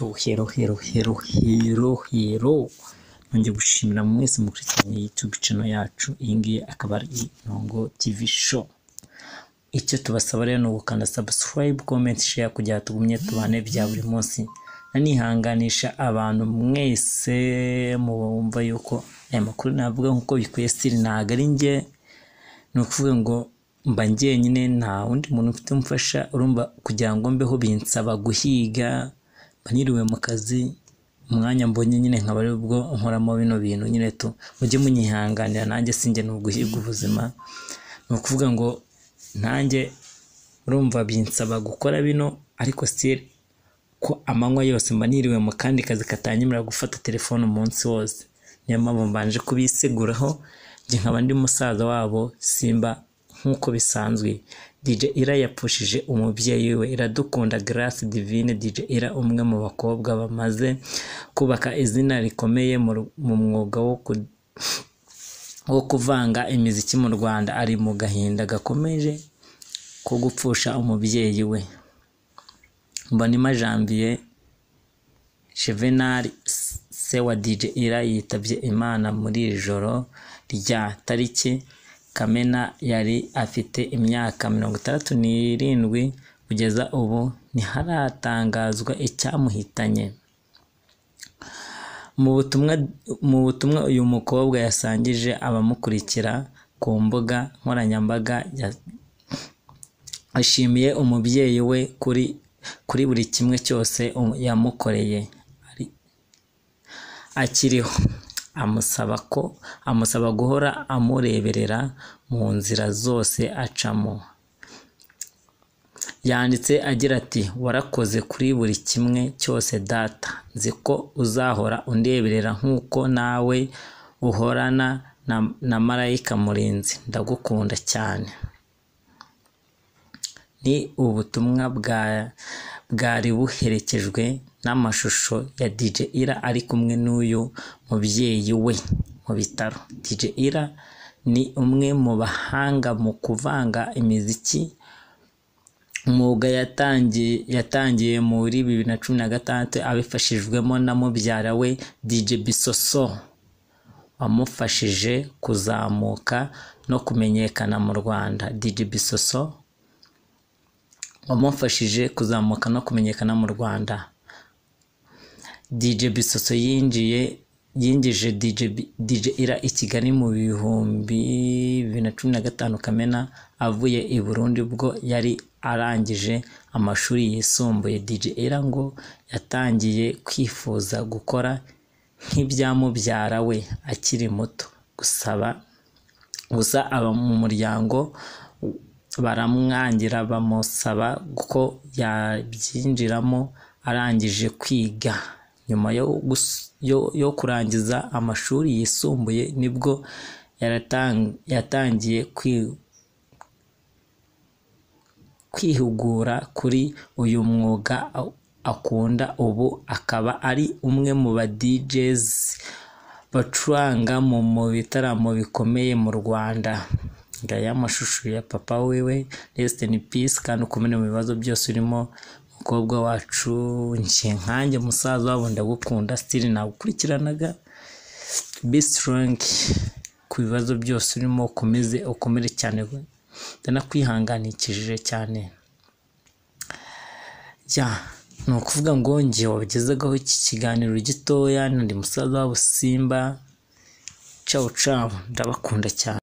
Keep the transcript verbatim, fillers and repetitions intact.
Yo hero hero hero hero hero nongeye gushimira mwese mukurikiranye YouTube channel yacu. Iyi ngiyi akaba ari Ntongo T V show. Icyo tubasaba rero ni ugukanda subscribe, comment, share kugira tugumye tubane bya buri munsi. Nanihanganisha abantu mwese mubumva yuko aya makuru navuga nkuko bikwiye still ntago ari nge, no kuvuga ngo mba ngiye nyine nta wundi muntu ufite umfasha. Urumva kugira ngo mbeho binsaba guhiga, baniriwe mu kazi, umwanya mbonye nyine nkaba ari ubwo nkoramo bino bintu nyine tu mujye munyihanganira, nanjye sinjye no guhiga ubuzima. No kuvuga ngo nanjye urumva binsaba gukora bino, ariko still ko amanywa yose mba niriwe mu kandi kazi katanyemera gufata telefone umunsi wose. Niyo mpamvu mbanje kubiseguraho nje nkaba ndi musaza wabo Simba nkuko bisanzwe. D J Ira yapushije umubyeyi we Iradukunda Grace Divine. D J Ira umwe mu bakobwa bamaze kubaka izina rikomeye mu mwuga wo wo kuvanga imiziki mu Rwanda, ari mu gahinda gakomeje ko gupfusha umubyeyi we. Mbonima Janvier Chevenal se wa D J Ira yitabye Imana muri ijoro rya tariki Kamena. Yari afite imyaka mirongo itandatu n'irindwi. Kugeza ubu ntiharatangazwa icyamuhitanye. Mu butumwa mu butumwa uyu mukobwa yasangije abamukurikira ku mbuga nkoranyambaga, ashimiye umubyeyi we kuri kuri buri kimwe cyose yamukoreye akiriho, amusaba ko amusaba guhora amureberera mu nzira zose acamo. Yanditse agira ati, warakoze kuri buri kimwe cyose data, nzi ko uzahora undeberera nkuko nawe uhorana na, na marayika murinzi, ndagukunda cyane. Ni ubutumwa bwa bwari buherekejwe n'amashusho ya D J Ira ari kumwe n'uyu mubyeyi we mu bitaro. D J Ira ni umwe mu bahanga mu kuvanga imiziki. Umwuga yatangiye yatangiye muri bibiri na cumi na gatandatu abifashijwemo na mubyara we D J Bisoso, wamufashije kuzamuka no kumenyekana mu Rwanda. D J Bisoso wamufashije kuzamuka no kumenyekana mu Rwanda. D J Bisoso yinjiye yingije D J D J Ira i Kigali mu bihumbi bibiri na cumi na gatanu Kamena avuye i Burundi bwo yari arangije amashuri yisumbuye. D J Ira ngo yatangiye kwifuza gukora nk'ibyamubyara we akiri muto, gusaba gusa aba mu muryango baramwangira bamusaba ko yabyinjiramo arangije kwiga. Nyuma yo, yo, yo kurangiza amashuri yisumbuye nibwo yaratang, yatangiye kwi, kwihugura kuri uyu mwuga akunda. Ubu akaba ari umwe mu ba D Js bacuranga mu mu bitaramo bikomeye mu Rwanda. Ngaya amashusho ya papa wewe, rest in peace, kandi ukomene mu bibazo byose urimo mukobwa wacu. Nje nkanjye musaza wabo ndagukunda, still nagukurikiranaga. Be strong ku bibazo byose urimo, ukomeze ukomere cyane, ndanakwihanganikishije cyane. Ya no kuvuga ngo ngiye wabigezagaho iki kiganiro gitoya, ndi musaza wabo Simba. Ciao ciao, ndabakunda cyane.